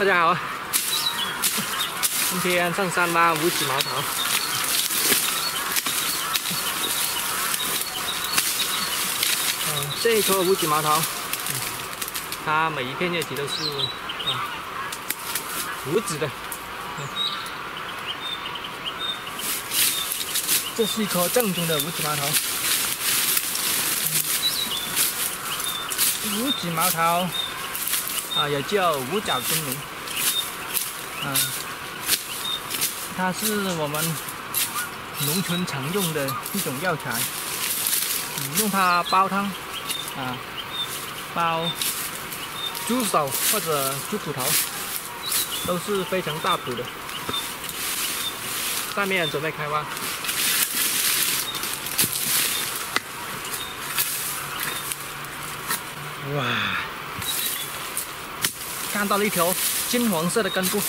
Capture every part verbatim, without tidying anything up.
大家好，今天上山拉五指毛桃。嗯，这一棵五指毛桃，嗯，它每一片叶子都是啊五指的。嗯，这是一棵正宗的五指毛桃。五指毛桃。 啊，也叫五角灯笼，嗯，它是我们农村常用的一种药材，嗯，用它煲汤，啊，煲猪手或者猪骨头，都是非常大补的。下面准备开挖。 哇！ 看到了一条金黄色的根部，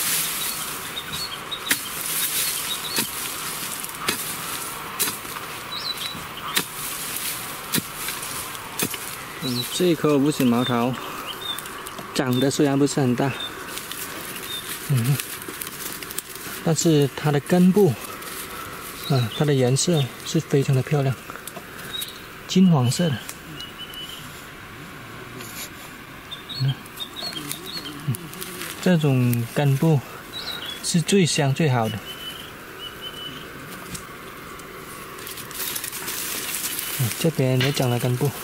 嗯，这棵五指毛桃长得虽然不是很大，嗯，但是它的根部，啊，它的颜色是非常的漂亮，金黄色的，嗯。 这种根部是最香最好的。嗯，这边也长了根部。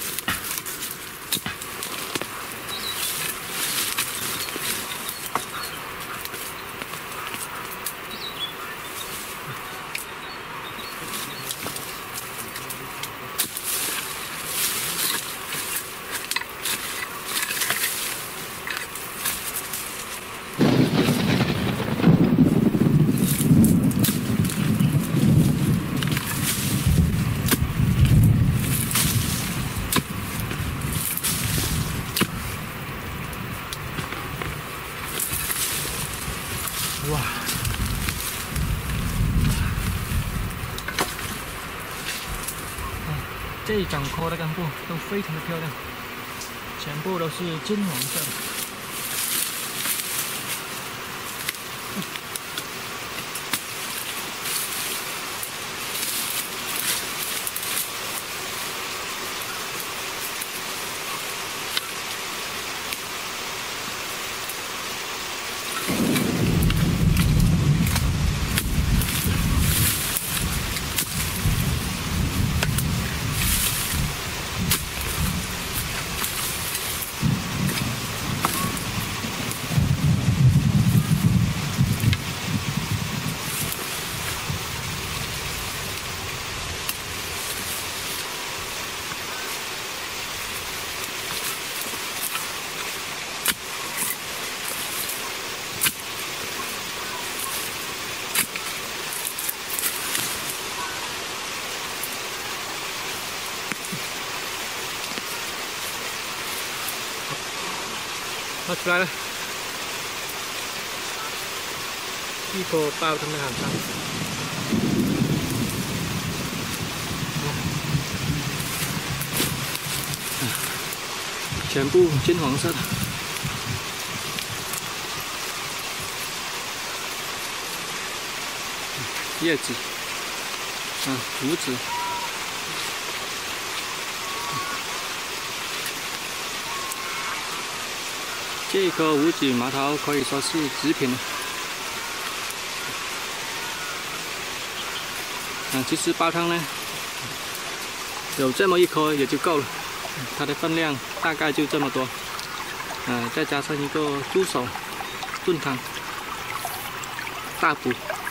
哇！这一整棵的根部都非常的漂亮，全部都是金黄色的。挖出来了，一颗爆它们很大，全部金黄色的，叶子，啊，五指。 这棵五指毛桃可以说是极品了。啊，其实煲汤呢，有这么一颗也就够了，它的分量大概就这么多。啊，再加上一个猪手炖汤，大补。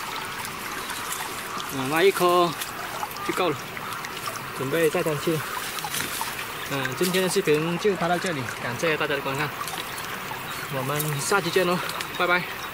啊，挖一颗就够了，准备再上去了。嗯，今天的视频就拍到这里，感谢大家的观看。 我们下期见喽，拜拜。